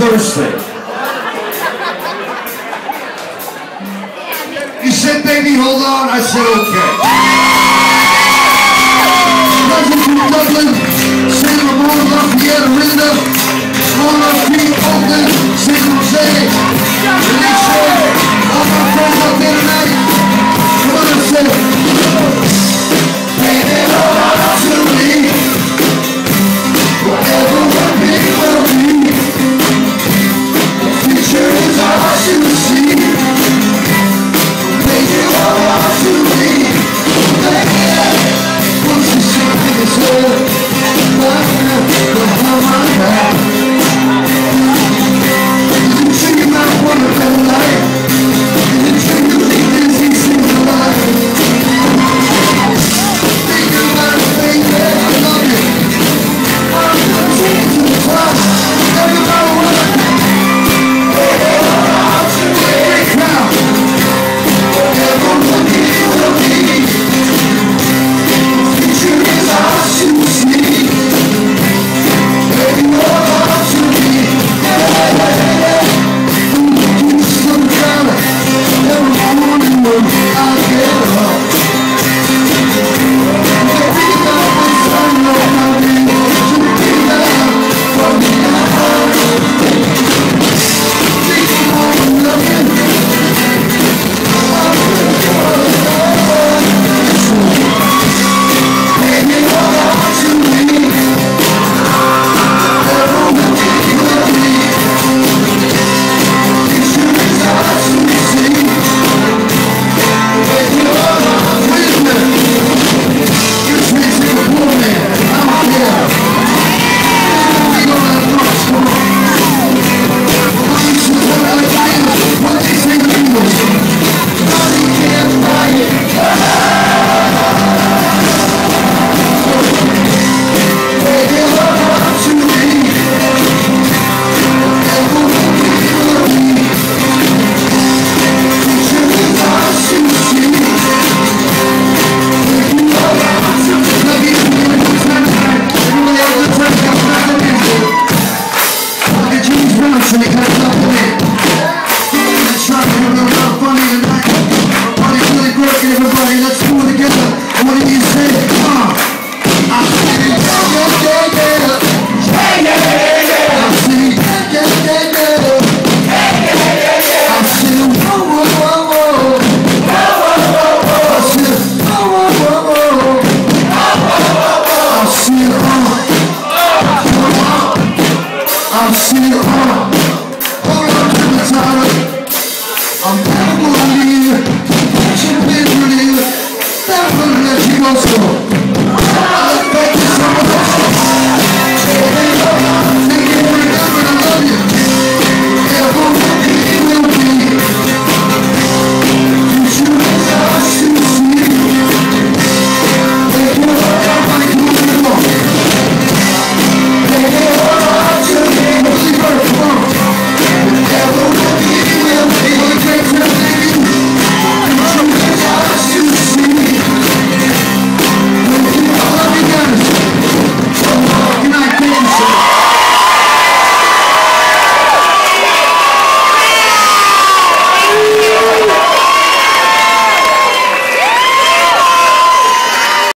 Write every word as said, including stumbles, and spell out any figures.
thirsty. He said, baby, hold on. I said, okay. Present from Dublin, Saint Ramon, Lafayette, Orinda, Monarch, Oakland, Saint Jose, Alicia, all my friends out there tonight. Come on and say, baby, hold on to me. Whatever one day will be, the future is ours to see. Baby, hold on to me. Baby, once you see this world, my hand, the whole my back. You can think about what a better life. You can think of things these things are like. Think about it, baby, I love you. I'm gonna take you to the top. Everybody wanna baby, hold on to me. Now, whatever one day will be, the future is ours to see. Baby, hold on to me. Yeah, yeah, yeah. I'm looking for some kind of every morning when I get up. Baby, now I know how to be down from the outside. Think I'm looking. Baby, hold on to me. Whatever one day will be, the future is ours to see. Baby, hold on with me. This makes me a poor man. I'm out here. We gonna have thoughts, come on. What you say, what I think, what they say to people. Nobody can buy it. Baby, hold on to me. Whatever one day will be, the future is ours to see. Baby, hold on to me. Love you, have a good time tonight. Everybody have a good time. Have a nice music. Look at James Brown, so they got it up in it. Let's try to have a little funny tonight. Party's really great, everybody. Let's do it together. What do you say? Uh, I'm singing, yeah, yeah, yeah, yeah. Yeah, yeah, yeah. I'm singing, yeah, yeah, yeah, yeah. Yeah, yeah, yeah. I'm singing, whoa, whoa, whoa, whoa. Whoa, whoa, whoa, whoa. I'm singing, whoa, whoa, whoa, whoa. Whoa, whoa, whoa, whoa. I'm singing, uh, I'm singing,